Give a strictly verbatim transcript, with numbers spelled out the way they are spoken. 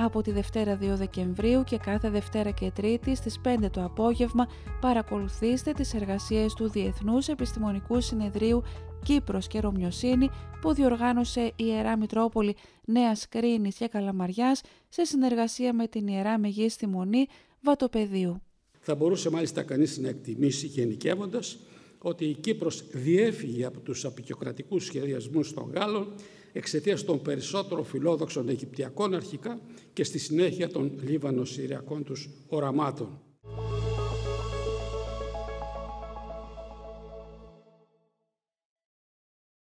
Από τη Δευτέρα δύο Δεκεμβρίου και κάθε Δευτέρα και Τρίτη στις πέντε το απόγευμα παρακολουθήστε τις εργασίες του Διεθνούς Επιστημονικού Συνεδρίου Κύπρος και Ρωμιοσύνη που διοργάνωσε η Ιερά Μητρόπολη Νέας Κρίνης και Καλαμαριάς σε συνεργασία με την Ιερά Μεγίστη Μονή Βατοπεδίου. Θα μπορούσε μάλιστα κανείς να εκτιμήσει γενικεύοντας ότι η Κύπρος διέφυγε από τους αποικιοκρατικούς σχεδιασμούς των Γάλλων εξαιτίας των περισσότερο φιλόδοξων Αιγυπτιακών αρχικά και στη συνέχεια των Λίβανο-Συριακών τους οραμάτων.